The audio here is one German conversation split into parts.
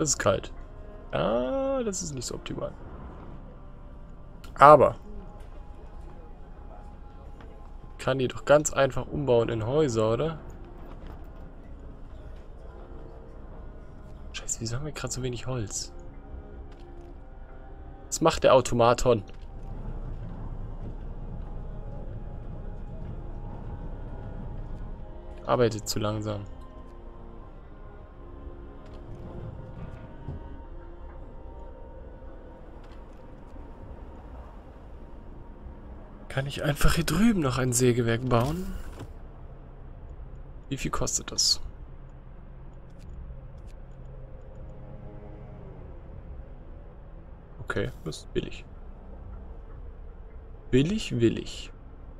Das ist kalt. Ah, das ist nicht so optimal. Aber kann die doch ganz einfach umbauen in Häuser, oder? Scheiße, wieso haben wir gerade so wenig Holz? Was macht der Automaton? Arbeitet zu langsam. Kann ich einfach hier drüben noch ein Sägewerk bauen? Wie viel kostet das? Okay, das ist billig. Billig, willig.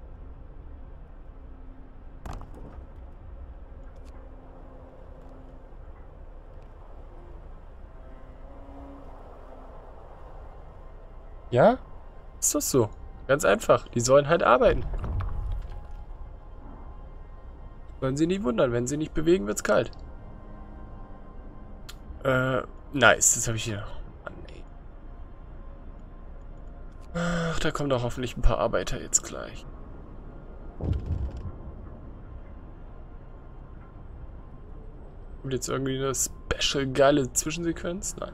Ja? Ist das so? Ganz einfach. Die sollen halt arbeiten. Sollen sie nicht wundern. Wenn sie nicht bewegen, wird's kalt. Nice. Das habe ich hier. Mann, ey. Ach, da kommen doch hoffentlich ein paar Arbeiter jetzt gleich. Kommt jetzt irgendwie eine special geile Zwischensequenz? Nein.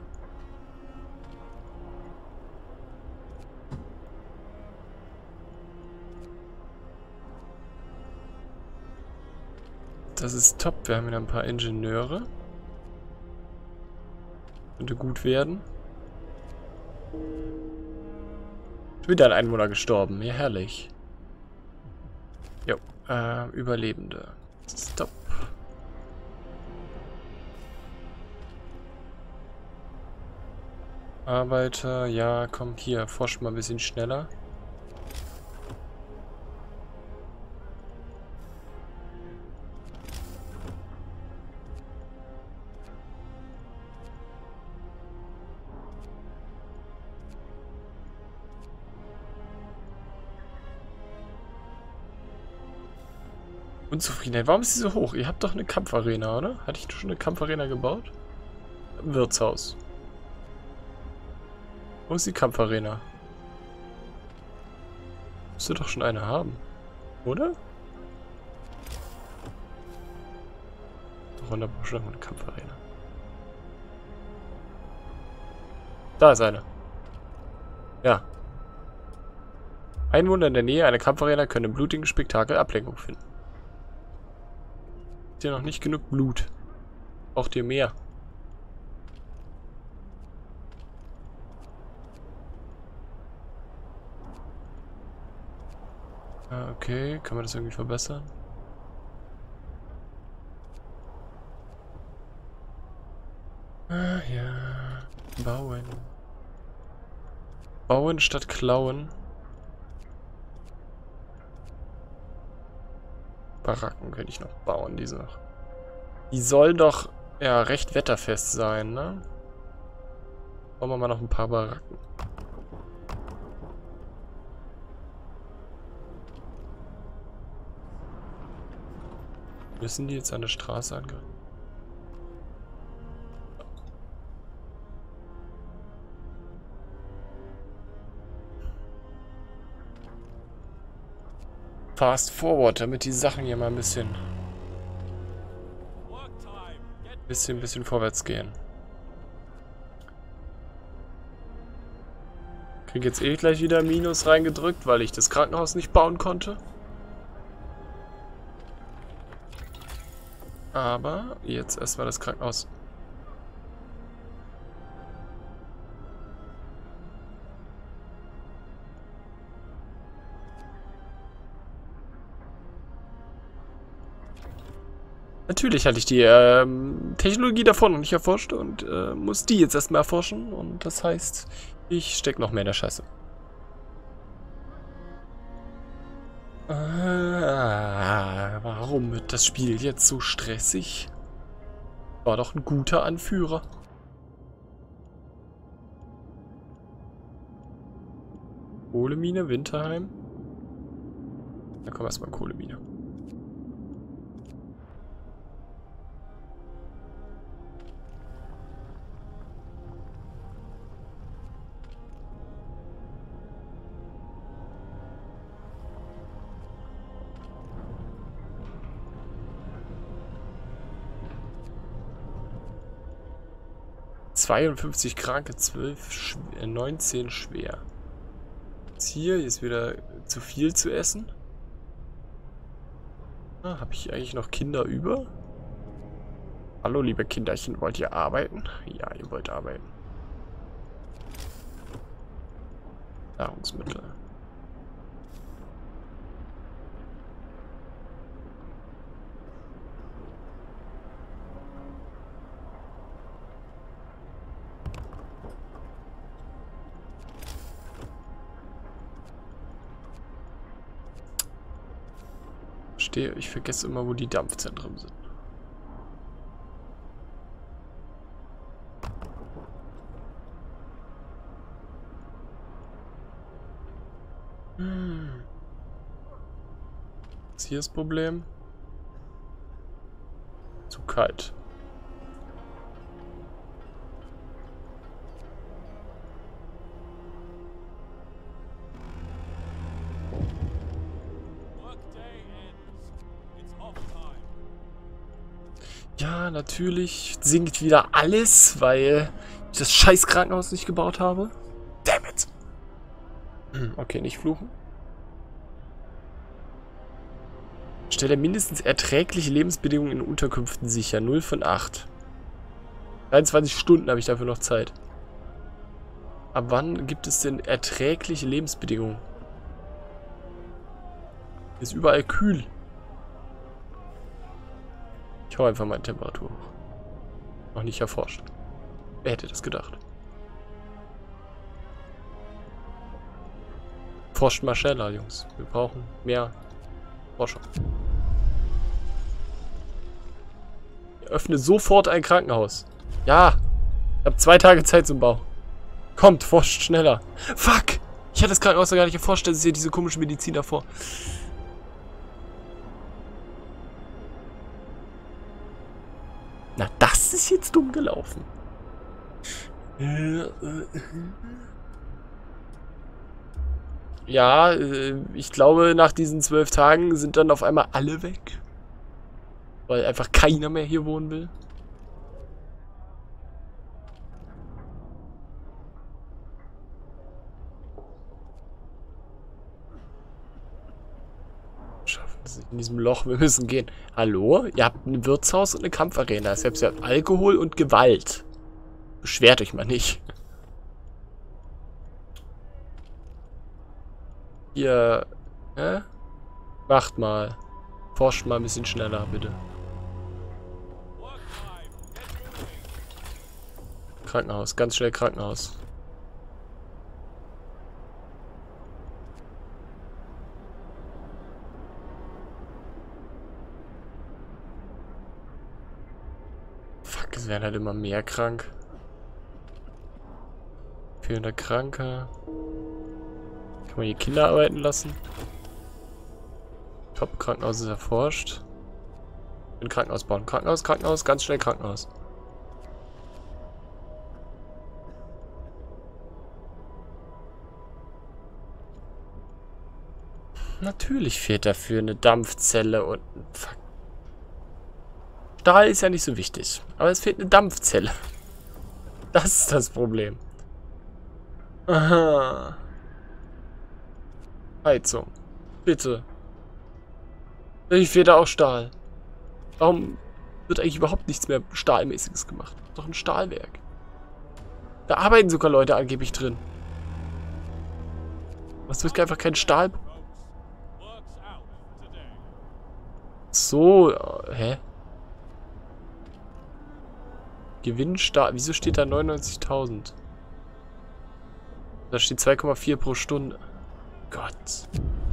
Das ist top. Wir haben wieder ein paar Ingenieure. Könnte gut werden. Wieder ein Einwohner gestorben. Ja, herrlich. Jo, Überlebende. Stop. Arbeiter, ja, komm hier, forsch mal ein bisschen schneller. Unzufriedenheit. Warum ist sie so hoch? Ihr habt doch eine Kampfarena, oder? Hatte ich schon eine Kampfarena gebaut? Wirtshaus. Wo ist die Kampfarena? Müsste doch schon eine haben. Oder? Wunderbar, schon eine Kampfarena. Da ist eine. Ja. Einwohner in der Nähe einer Kampfarena können im blutigen Spektakel Ablenkung finden. Ist hier noch nicht genug Blut? Braucht ihr mehr? Okay, kann man das irgendwie verbessern? Ah ja. Bauen. Bauen statt klauen. Baracken könnte ich noch bauen, diese noch. Die sollen doch ja recht wetterfest sein, ne? Bauen wir mal noch ein paar Baracken. Müssen die jetzt an der Straße angreifen? Fast forward, damit die Sachen hier mal ein bisschen vorwärts gehen. Krieg jetzt eh gleich wieder Minus reingedrückt, weil ich das Krankenhaus nicht bauen konnte. Aber jetzt erstmal das Krankenhaus. Natürlich hatte ich die Technologie davon noch nicht erforscht und muss die jetzt erstmal erforschen. Und das heißt, ich stecke noch mehr in der Scheiße. Warum wird das Spiel jetzt so stressig? War doch ein guter Anführer. Kohlemine, Winterheim. Da kommen wir erstmal Kohlemine. 52 Kranke, 19 schwer. Jetzt hier ist wieder zu viel zu essen. Ah, habe ich eigentlich noch Kinder über? Hallo, liebe Kinderchen, wollt ihr arbeiten? Ja, ihr wollt arbeiten. Nahrungsmittel. Ich vergesse immer, wo die Dampfzentren sind. Was ist hier das Problem? Zu kalt. Ja, natürlich sinkt wieder alles, weil ich das scheiß Krankenhaus nicht gebaut habe. Damn it. Okay, nicht fluchen. Stelle mindestens erträgliche Lebensbedingungen in Unterkünften sicher. 0 von 8. 23 Stunden habe ich dafür noch Zeit. Ab wann gibt es denn erträgliche Lebensbedingungen? Ist überall kühl. Ich hau einfach meine Temperatur hoch. Noch nicht erforscht. Wer hätte das gedacht? Forscht mal schneller, Jungs. Wir brauchen mehr Forschung. Öffne sofort ein Krankenhaus. Ja. Ich habe 2 Tage Zeit zum Bau. Kommt, forscht schneller. Fuck! Ich hatte das Krankenhaus noch gar nicht erforscht. Das ist hier diese komische Medizin davor. Na, das ist jetzt dumm gelaufen. Ja, ich glaube, nach diesen 12 Tagen sind dann auf einmal alle weg. Weil einfach keiner mehr hier wohnen will. Schaffen Sie in diesem Loch, wir müssen gehen. Hallo? Ihr habt ein Wirtshaus und eine Kampfarena. Selbst ihr habt Alkohol und Gewalt. Beschwert euch mal nicht. Ihr, macht mal. Forscht mal ein bisschen schneller, bitte. Krankenhaus, ganz schnell Krankenhaus. Fuck, es werden halt immer mehr krank. 400 Kranke. Kann man hier Kinder arbeiten lassen? Top, Krankenhaus ist erforscht. Ein Krankenhaus bauen. Krankenhaus, Krankenhaus, ganz schnell Krankenhaus. Natürlich fehlt dafür eine Dampfzelle und... Fuck. Stahl ist ja nicht so wichtig. Aber es fehlt eine Dampfzelle. Das ist das Problem. Aha. Heizung. Bitte. Ich fehlt da auch Stahl. Warum wird eigentlich überhaupt nichts mehr Stahlmäßiges gemacht? Doch ein Stahlwerk. Da arbeiten sogar Leute angeblich drin. Was wird einfach kein Stahl... So, hä? Gewinnstahl. Wieso steht da 99.000? Da steht 2,4 pro Stunde. Gott.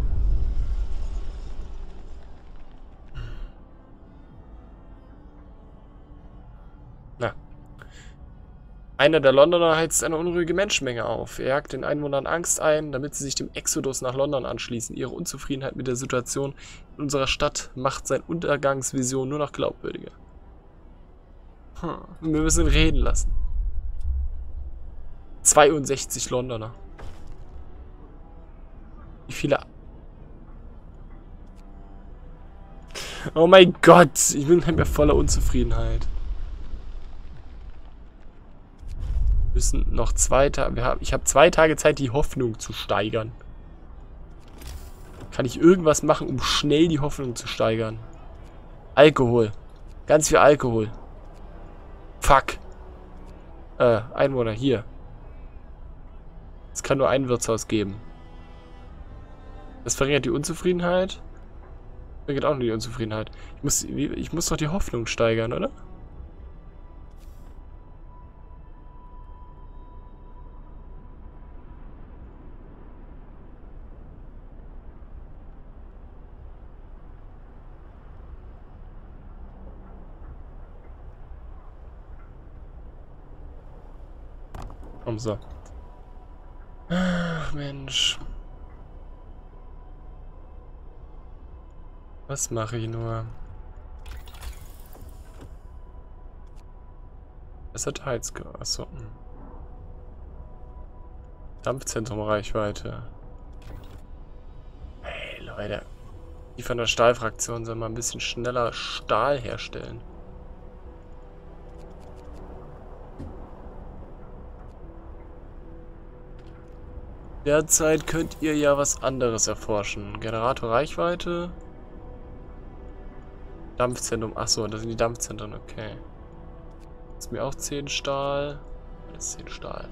Na. Einer der Londoner heizt eine unruhige Menschenmenge auf. Er jagt den Einwohnern Angst ein, damit sie sich dem Exodus nach London anschließen. Ihre Unzufriedenheit mit der Situation in unserer Stadt macht seine Untergangsvision nur noch glaubwürdiger. Wir müssen ihn reden lassen. 62 Londoner. Wie viele... Oh mein Gott, ich bin halt mehr voller Unzufriedenheit. Müssen noch 2 Tage... Ich habe 2 Tage Zeit, die Hoffnung zu steigern. Kann ich irgendwas machen, um schnell die Hoffnung zu steigern? Alkohol. Ganz viel Alkohol. Fuck. Einwohner, hier. Es kann nur ein Wirtshaus geben. Das verringert die Unzufriedenheit. Verringert auch nur die Unzufriedenheit. Ich muss doch die Hoffnung steigern, oder? Komm so. Ach, Mensch. Was mache ich nur? Es hat Heizger. Achso. Dampfzentrum Reichweite. Hey, Leute. Die von der Stahlfraktion sollen mal ein bisschen schneller Stahl herstellen. Derzeit könnt ihr ja was anderes erforschen. Generator Reichweite. Dampfzentrum. Achso, das sind die Dampfzentren, okay. Das ist mir auch 10 Stahl. Das ist 10 Stahl.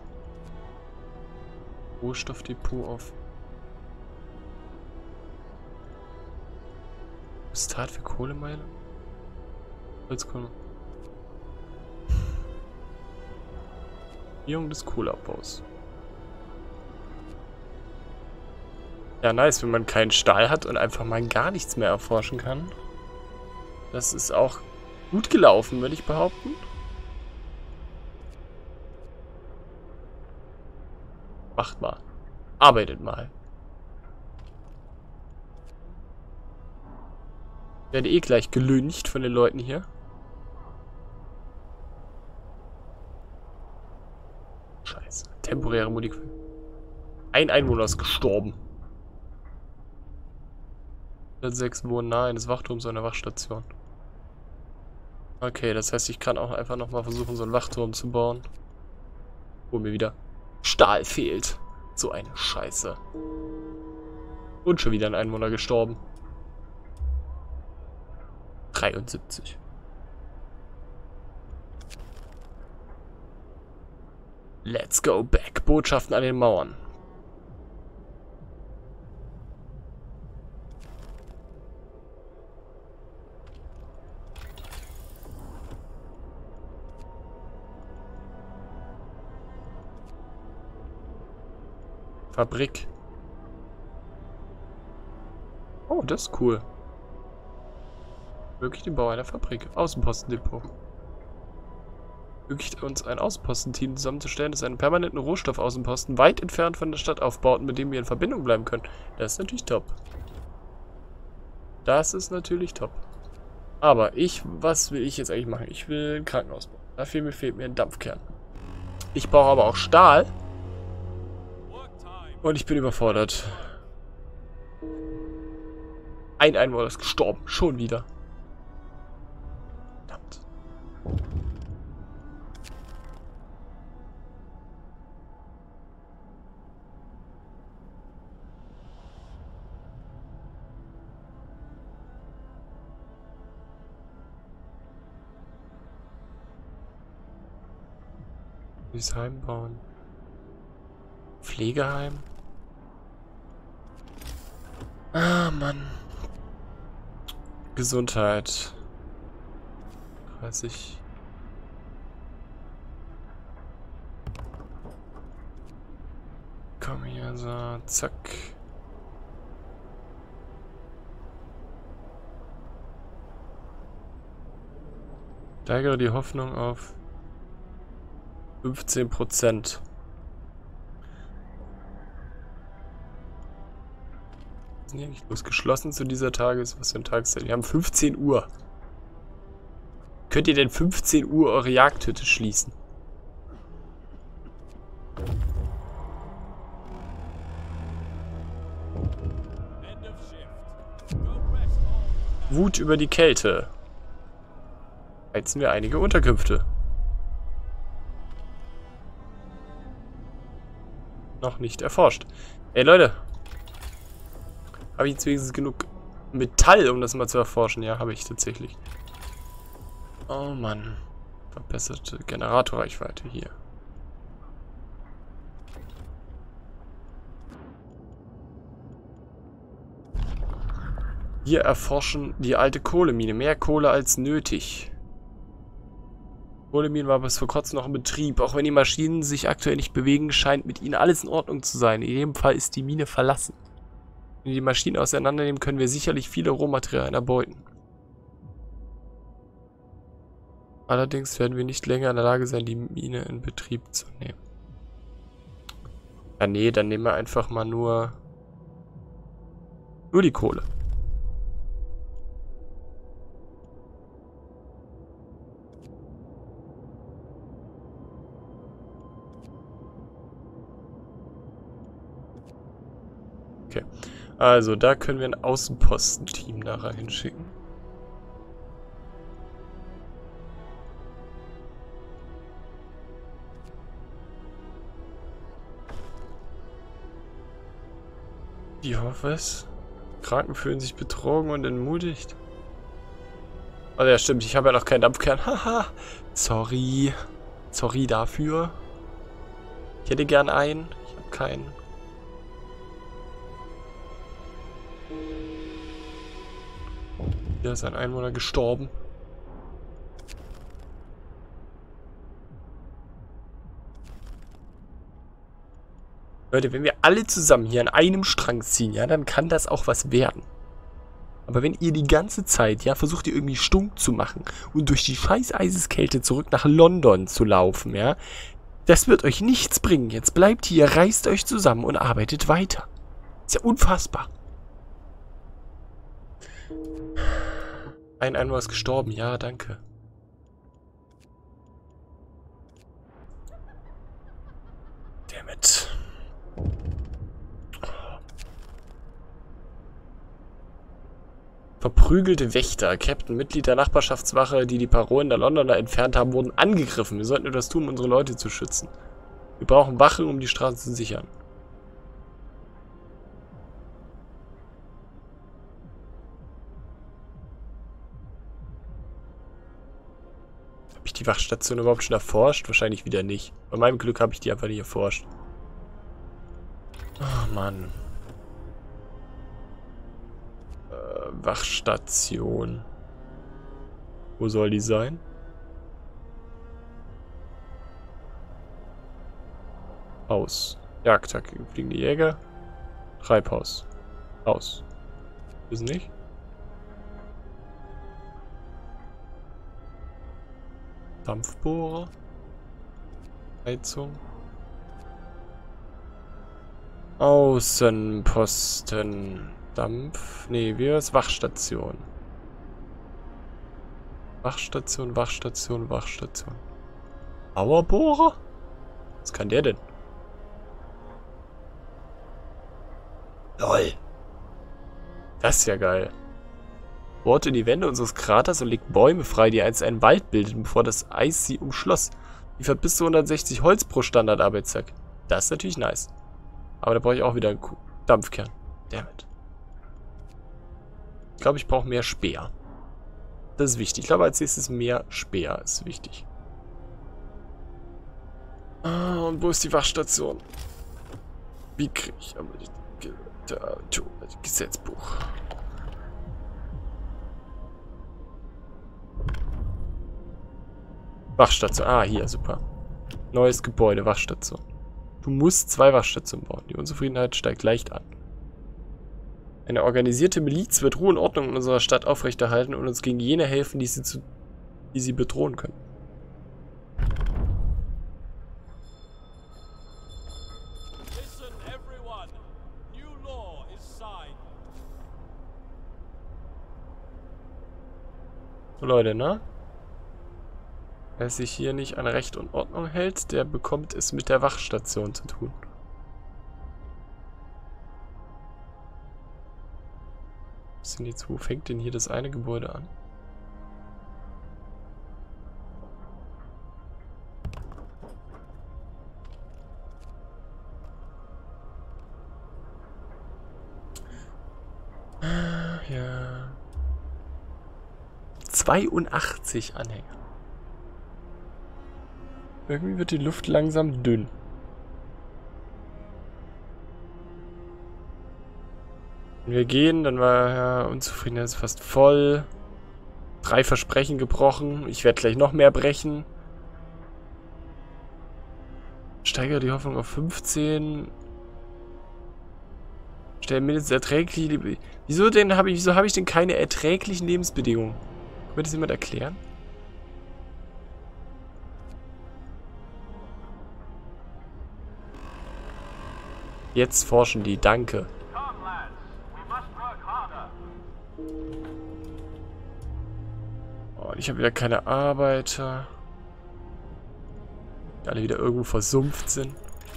Rohstoffdepot auf. Start für Kohlemeile? Holzkohle. Jung des Kohleabbaus. Ja, nice, wenn man keinen Stahl hat und einfach mal gar nichts mehr erforschen kann. Das ist auch gut gelaufen, würde ich behaupten. Macht mal. Arbeitet mal. Ich werde eh gleich gelüncht von den Leuten hier. Scheiße. Temporäre Modifikation. Ein Einwohner ist gestorben. 6 wohnen nahe eines Wachturms an der Wachstation. Okay, das heißt, ich kann auch einfach nochmal versuchen, so einen Wachturm zu bauen. Wo mir wieder Stahl fehlt. So eine Scheiße. Und schon wieder ein Einwohner gestorben. 73. Let's go back. Botschaften an den Mauern. Fabrik. Oh, das ist cool. Wirklich den Bau einer Fabrik. Außenpostendepot. Möglicht uns ein Außenpostenteam zusammenzustellen, das einen permanenten Rohstoffaußenposten weit entfernt von der Stadt aufbaut, mit dem wir in Verbindung bleiben können. Das ist natürlich top. Das ist natürlich top. Aber was will ich jetzt eigentlich machen? Ich will ein Krankenhaus bauen. Dafür fehlt mir ein Dampfkern. Ich brauche aber auch Stahl. Und ich bin überfordert. Ein Einwohner ist gestorben. Schon wieder. Verdammt. Dieses Heim bauen. Pflegeheim. Ah, Mann. Gesundheit. 30. Komm hier, so, zack. Steigere die Hoffnung auf 15%. Nee, nicht bloß geschlossen zu dieser Tages. Was für ein Tageszeit? Wir haben 15 Uhr. Könnt ihr denn 15 Uhr eure Jagdhütte schließen? Wut über die Kälte. Heizen wir einige Unterkünfte. noch nicht erforscht. Ey, Leute. Habe ich jetzt wenigstens genug Metall, um das mal zu erforschen? Ja, habe ich tatsächlich. Oh Mann. Verbesserte Generatorreichweite hier. Wir erforschen die alte Kohlemine. Mehr Kohle als nötig. Kohlemine war bis vor kurzem noch in Betrieb. Auch wenn die Maschinen sich aktuell nicht bewegen, scheint mit ihnen alles in Ordnung zu sein. In jedem Fall ist die Mine verlassen. Wenn wir die Maschinen auseinandernehmen, können wir sicherlich viele Rohmaterialien erbeuten. Allerdings werden wir nicht länger in der Lage sein, die Mine in Betrieb zu nehmen. Ja, nee, dann nehmen wir einfach mal nur die Kohle. Okay, also da können wir ein Außenpostenteam nachher hinschicken. Ich hoffe es. Kranken fühlen sich betrogen und entmutigt. Also ja, stimmt, ich habe ja noch keinen Dampfkern. Haha, sorry. Sorry dafür. Ich hätte gern einen. Ich habe keinen. Hier ist ein Einwohner gestorben. Leute, wenn wir alle zusammen hier an einem Strang ziehen, ja, dann kann das auch was werden. Aber wenn ihr die ganze Zeit, ja, versucht ihr irgendwie stunk zu machen und durch die scheiß Eiseskälte zurück nach London zu laufen, ja, das wird euch nichts bringen. Jetzt bleibt hier, reißt euch zusammen und arbeitet weiter. Ist ja unfassbar. Ein Einwohner ist gestorben, ja, danke. Dammit. Verprügelte Wächter, Captain, Mitglied der Nachbarschaftswache, die die Parolen der Londoner entfernt haben, wurden angegriffen. Wir sollten etwas tun, um unsere Leute zu schützen. Wir brauchen Wachen, um die Straße zu sichern. Habe ich die Wachstation überhaupt schon erforscht? Wahrscheinlich wieder nicht. Bei meinem Glück habe ich die einfach nicht erforscht. Oh Mann. Wachstation. Wo soll die sein? Haus. Jagdtag. Fliegende Jäger. Treibhaus. Haus. Ist nicht? Dampfbohrer. Heizung. Außenposten. Dampf. Nee, wie ist Wachstation? Wachstation, Wachstation, Wachstation. Powerbohrer? Was kann der denn? LOL. Das ist ja geil. Bohrte in die Wände unseres Kraters und legt Bäume frei, die einst einen Wald bildeten, bevor das Eis sie umschloss. Liefert bis zu 160 Holz pro Standardarbeitstag. Das ist natürlich nice. Aber da brauche ich auch wieder einen Dampfkern. Dammit. Ich glaube, ich brauche mehr Speer. Das ist wichtig. Ich glaube, als nächstes mehr Speer ist wichtig. Ah, und wo ist die Wachstation? Wie kriege ich aber das Gesetzbuch? Wachstation. Ah, hier, super. Neues Gebäude, Wachstation. Du musst 2 Wachstationen bauen. Die Unzufriedenheit steigt leicht an. Eine organisierte Miliz wird Ruhe und Ordnung in unserer Stadt aufrechterhalten und uns gegen jene helfen, die sie bedrohen können. So, Leute, ne? Wer sich hier nicht an Recht und Ordnung hält, der bekommt es mit der Wachstation zu tun. Was sind jetzt, wo fängt denn hier das eine Gebäude an? Ja. 82 Anhänger. Irgendwie wird die Luft langsam dünn. Wenn wir gehen, dann war ja Unzufriedenheit ist fast voll. 3 Versprechen gebrochen. Ich werde gleich noch mehr brechen. Steigere die Hoffnung auf 15. Stell mindestens erträgliche... Wieso habe ich denn keine erträglichen Lebensbedingungen? Kann mir das jemand erklären? Jetzt forschen die, danke. Oh, ich habe wieder keine Arbeiter. Die alle wieder irgendwo versumpft sind.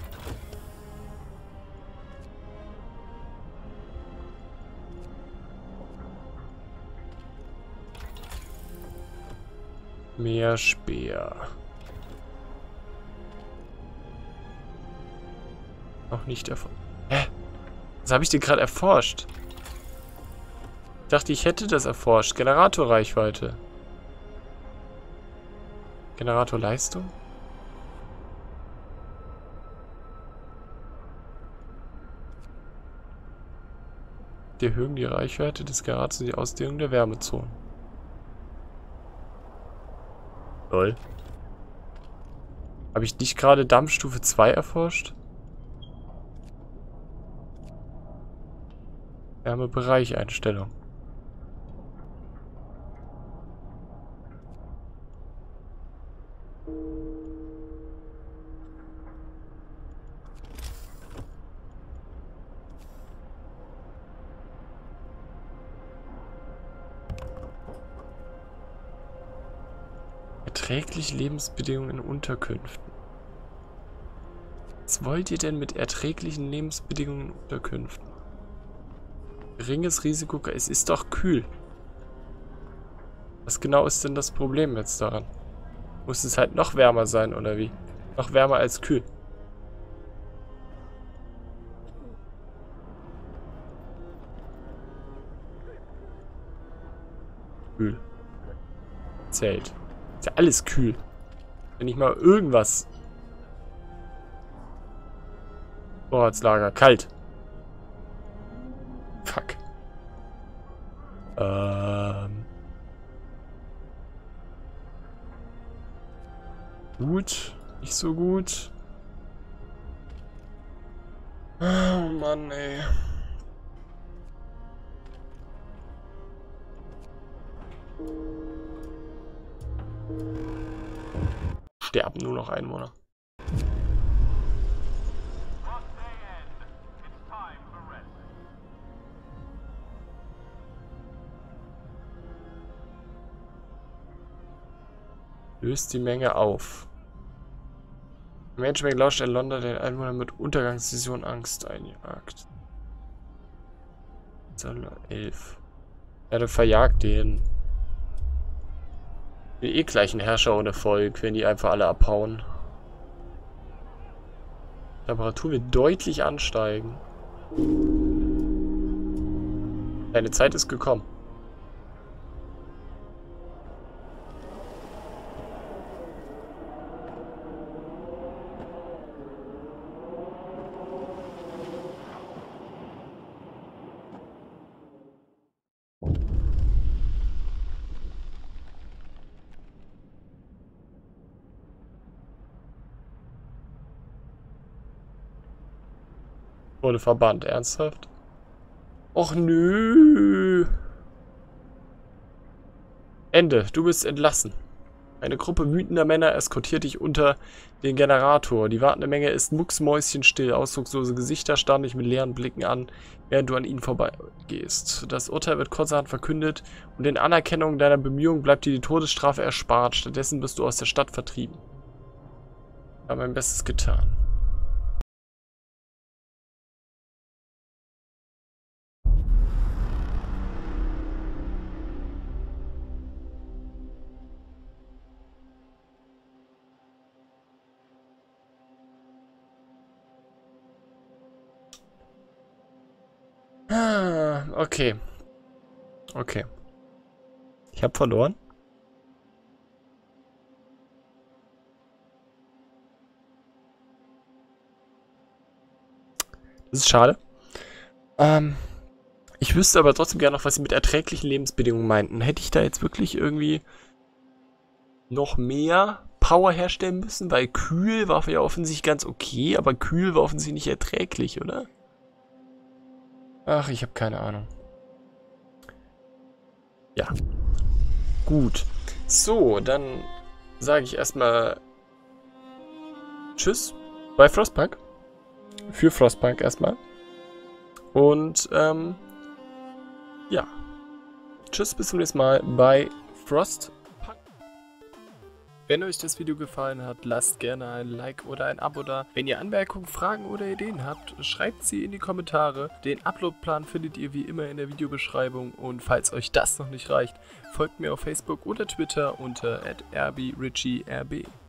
Mehr Speer. Noch nicht erforscht. Hä? Was habe ich denn gerade erforscht? Ich dachte, ich hätte das erforscht. Generatorreichweite. Generatorleistung? Die erhöhen die Reichweite des Generators und die Ausdehnung der Wärmezonen. Lol. Habe ich nicht gerade Dampfstufe 2 erforscht? Wärmebereicheinstellung. Erträgliche Lebensbedingungen in Unterkünften. Was wollt ihr denn mit erträglichen Lebensbedingungen in Unterkünften? Geringes Risiko, es ist doch kühl. Was genau ist denn das Problem jetzt daran? Muss es halt noch wärmer sein, oder wie? Noch wärmer als kühl. Kühl. Zelt. Ist ja alles kühl. Wenn nicht mal irgendwas. Vorratslager. Kalt. Fuck. Gut. Nicht so gut. Oh Mann, ey. Sterben nur noch Einwohner. Löst die Menge auf. Menschenmenge lauscht in London den Einwohnern mit Untergangsvision Angst einjagt. 11. Ja, dann verjagt den. Die eh gleichen Herrscher ohne Volk, wenn die einfach alle abhauen. Temperatur wird deutlich ansteigen. Deine Zeit ist gekommen. Wurde verbannt, ernsthaft? Och nö. Ende, du bist entlassen. Eine Gruppe wütender Männer eskortiert dich unter den Generator. Die wartende Menge ist mucksmäuschenstill. Ausdruckslose Gesichter starren dich mit leeren Blicken an, während du an ihnen vorbeigehst. Das Urteil wird kurzerhand verkündet und in Anerkennung deiner Bemühungen bleibt dir die Todesstrafe erspart. Stattdessen bist du aus der Stadt vertrieben. Ich habe mein Bestes getan. Okay. Okay. Ich habe verloren. Das ist schade. Ich wüsste aber trotzdem gerne noch, was sie mit erträglichen Lebensbedingungen meinten. Hätte ich da jetzt wirklich irgendwie noch mehr Power herstellen müssen? Weil kühl war ja offensichtlich ganz okay, aber kühl war offensichtlich nicht erträglich, oder? Ach, ich habe keine Ahnung. Ja. Gut. So, dann sage ich erstmal Tschüss bei Frostpunk. Für Frostpunk erstmal. Und, ja. Tschüss, bis zum nächsten Mal bei Frostpunk. Wenn euch das Video gefallen hat, lasst gerne ein Like oder ein Abo da. Wenn ihr Anmerkungen, Fragen oder Ideen habt, schreibt sie in die Kommentare. Den Uploadplan findet ihr wie immer in der Videobeschreibung. Und falls euch das noch nicht reicht, folgt mir auf Facebook oder Twitter unter @rbritchierb.